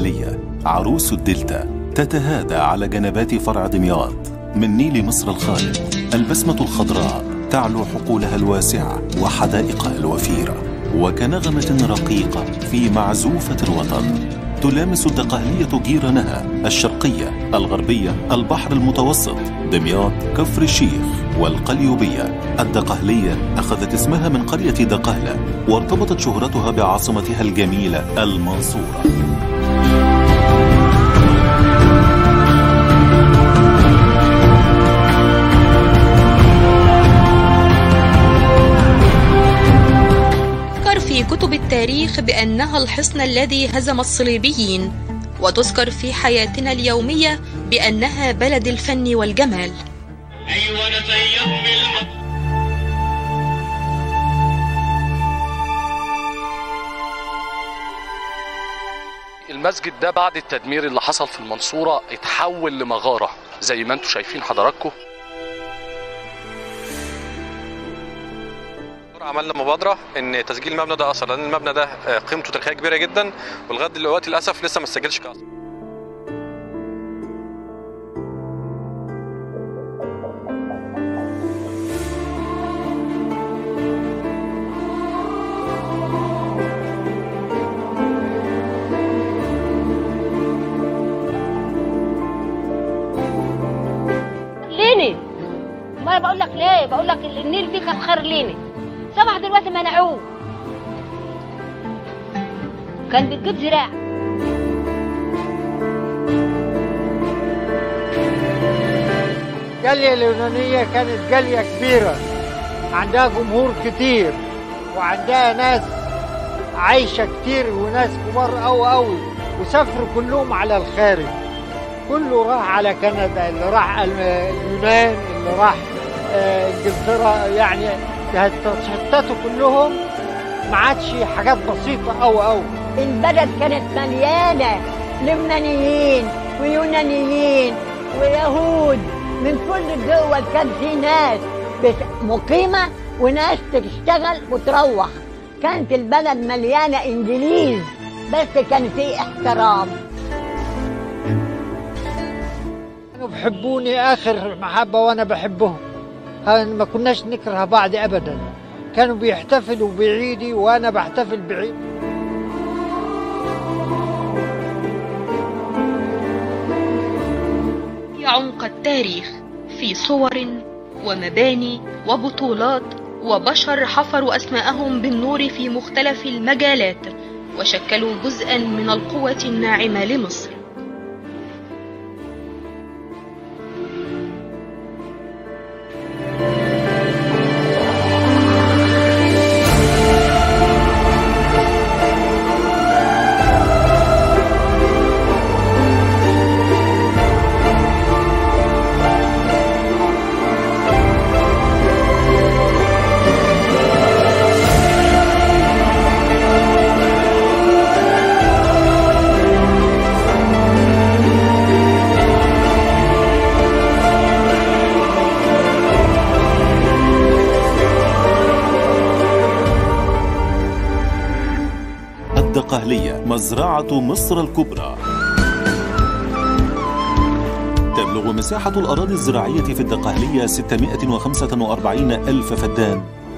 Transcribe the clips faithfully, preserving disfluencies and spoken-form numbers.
الدقهلية عروس الدلتا تتهادى على جنبات فرع دمياط من نيل مصر الخالد. البسمة الخضراء تعلو حقولها الواسعة وحدائقها الوفيرة، وكنغمة رقيقة في معزوفة الوطن تلامس الدقهلية جيرانها الشرقية، الغربية، البحر المتوسط، دمياط، كفر الشيخ والقليوبية. الدقهلية أخذت اسمها من قرية دقهلة، وارتبطت شهرتها بعاصمتها الجميلة المنصورة. في كتب التاريخ بأنها الحصن الذي هزم الصليبيين، وتذكر في حياتنا اليومية بأنها بلد الفن والجمال. أيوة المسجد ده بعد التدمير اللي حصل في المنصورة اتحول لمغارة زي ما انتم شايفين حضراتكم. عملنا مبادرة ان تسجيل المبنى ده اثر، لان المبنى ده قيمته تاريخية كبيرة جدا، ولغاية دلوقتي للاسف لسه ما اتسجلش كاثر. ليني ما بقول لك ليه، بقول لك النيل فيه كان خير ليني، صبح دلوقتي منعوه، كان بتجيب زراعة. الجالية اليونانية كانت جالية كبيرة، عندها جمهور كتير وعندها ناس عايشة كتير وناس كبار قوي قوي، وسافروا كلهم على الخارج، كله راح على كندا، اللي راح اليونان، اللي راح انجلترا، يعني هتشتتوا كلهم، ما عادش حاجات بسيطه قوي قوي. البلد كانت مليانه لبنانيين ويونانيين ويهود من كل الدول، كان في ناس مقيمه وناس تشتغل وتروح، كانت البلد مليانه انجليز، بس كان في احترام. كانوا بيحبوني اخر محبه وانا بحبهم، ما كناش نكره بعض ابدا، كانوا بيحتفلوا بعيدي وانا بحتفل بعيد. في عمق التاريخ في صور ومباني وبطولات وبشر حفروا اسماءهم بالنور في مختلف المجالات، وشكلوا جزءا من القوة الناعمة لمصر. الدقهلية مزرعة مصر الكبرى. تبلغ مساحة الأراضي الزراعية في الدقهلية ستمائة وخمسة وأربعين ألف فدان.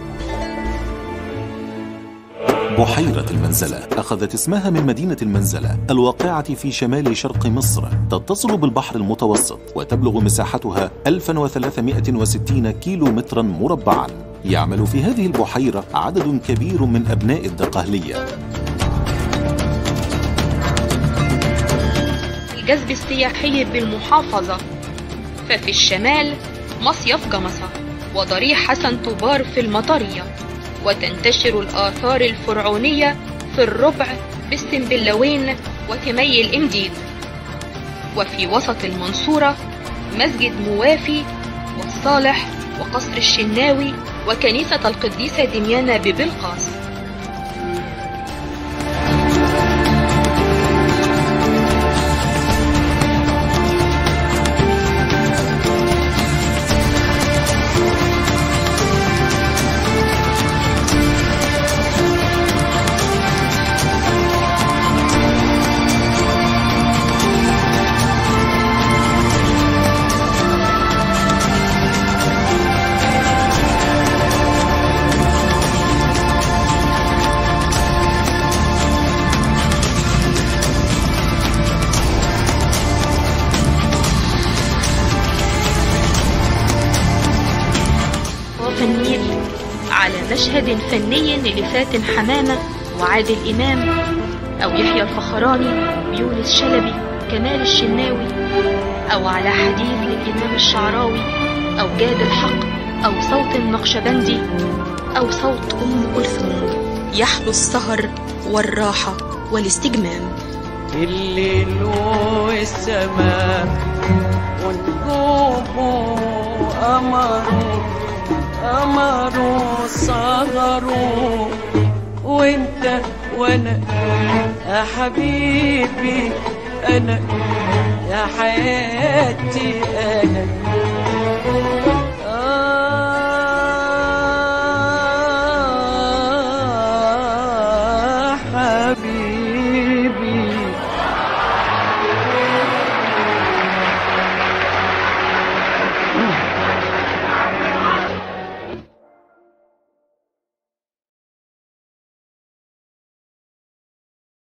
بحيرة المنزلة أخذت اسمها من مدينة المنزلة الواقعة في شمال شرق مصر، تتصل بالبحر المتوسط، وتبلغ مساحتها ألف وثلاثمائة وستين كيلو مترا مربعا. يعمل في هذه البحيرة عدد كبير من أبناء الدقهلية. الجذب السياحي بالمحافظة، ففي الشمال مصيف جمصة وضريح حسن طوبار في المطرية، وتنتشر الآثار الفرعونية في الربع بالسنبلاوين وتمي الإمديد. وفي وسط المنصورة مسجد موافي والصالح وقصر الشناوي وكنيسة القديسة دميانة ببلقاس. مشهد فني لفاتن حمامة وعادل إمام، أو يحيى الفخراني ويونس شلبي كمال الشناوي، أو على حديث للإمام الشعراوي، أو جاد الحق، أو صوت النقشبندي، أو صوت أم كلثوم، يحلو السهر والراحة والاستجمام. الليل والسماء ونجومه قمره قمره سهره، وانت وانا يا حبيبي انا يا حياتي انا.